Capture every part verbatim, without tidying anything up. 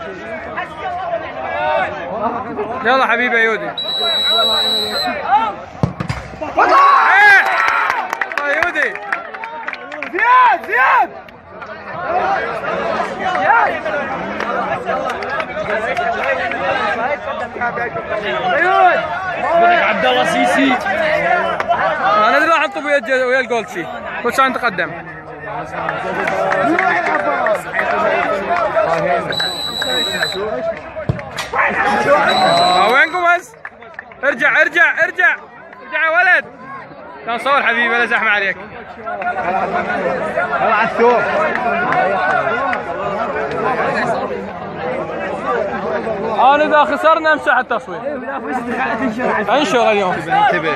يلا حبيبي يا يودي. يا يودي. زياد زياد زياد عبد الله سيسي. انا ادري راح احطه ويا ويا الجول شي. كل سنه نتقدم. وينكم هسه؟ ارجع ارجع ارجع ارجع يا ولد. كان صور حبيبي ولا زحمه عليك. يلا على الثوب. انا اذا خسرنا امسح التصوير. انشر اليوم. انتبه.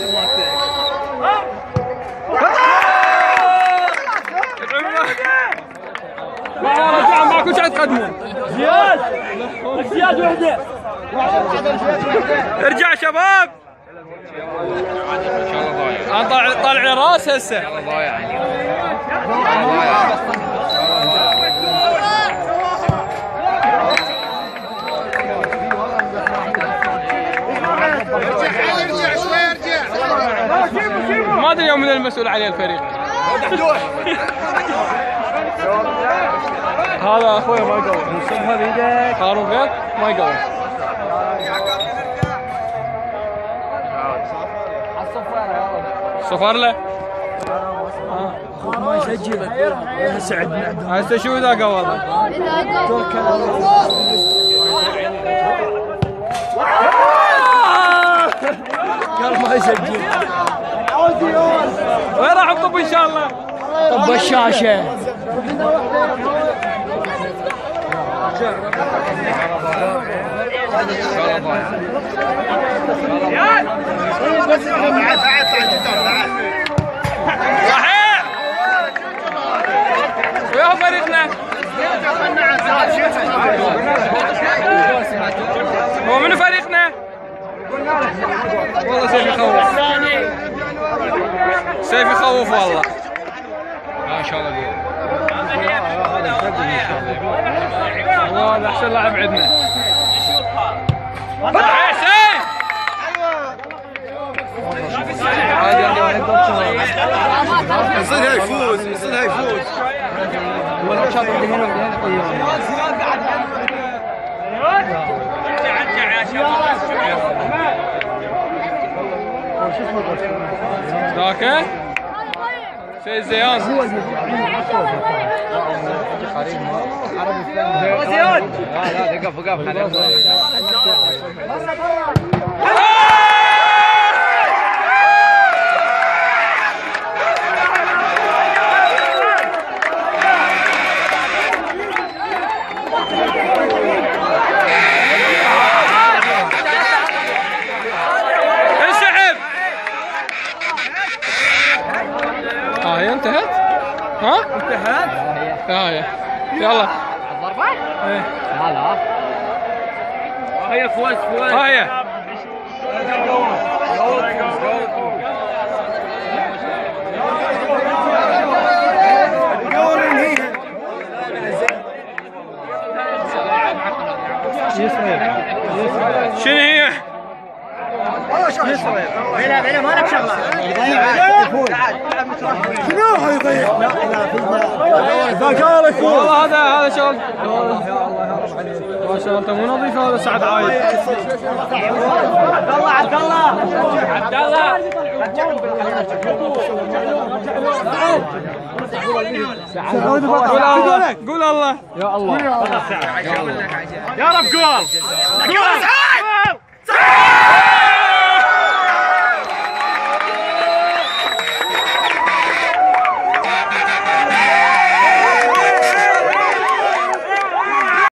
رجع معكم شو تقدمون؟ زياد زياد وحده. ارجع شباب. انا طالع طالع لي راس هسه. ضايع ارجع شوي ارجع. ما ادري يوم من المسؤول عليه الفريق. هذا اخوي ما يقول. صبها بيدك. هارون غير ما يقول. صفر له. ما يسجل سعد. هسه شو اذا قوض؟ قال ما يسجل. وين راح نطب ان شاء الله؟ طب الشاشه. صحيح. ويا فريقنا. هو من فريقنا؟ والله سيف يخوف. سيف يخوف والله. ما شاء الله جول. والله هذا احسن لاعب عندنا. صحيح سيف. يصير يفوز يصير يفوز. ولا شاط ذاك شيء زيان. زياد. لا لا وقف وقف. ها هي انتهت؟ ها؟ انتهت؟ ها هي. يلا. الضربة؟ ايه. لا لا. هي فوز فوز. ها هي. شنو هي؟ بلا بلا ما لك شغله. شنو يضيع؟ ذكرك والله هذا هذا شغل. ما شاء الله انت مو نظيف هذا سعد عايد. عبد الله عبد الله عبد الله. قول الله قول الله. يا الله. يا رب قول.